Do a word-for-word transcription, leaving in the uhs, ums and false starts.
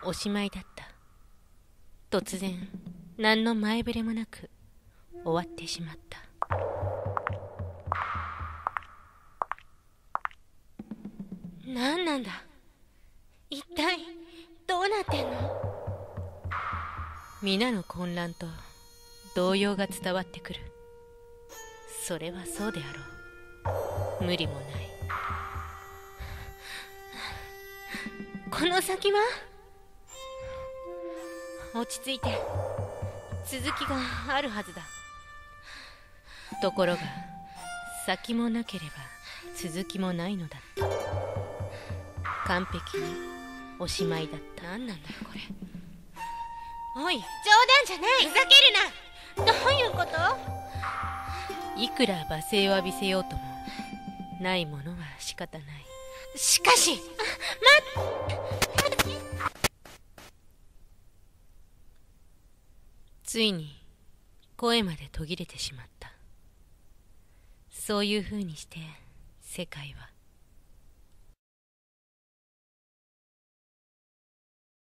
おしまいだった。突然何の前触れもなく終わってしまった。何なんだ、一体どうなってんの。皆の混乱と動揺が伝わってくる。それはそうであろう。無理もない。この先は。落ち着いて、続きがあるはずだ。ところが先もなければ続きもないのだった。完璧におしまいだった。何なんだよこれ。おい、冗談じゃない、ふざけるな。どういうこと。いくら罵声を浴びせようともないものは仕方ない。しかし、あ、待って。ついに声まで途切れてしまった。そういう風にして世界は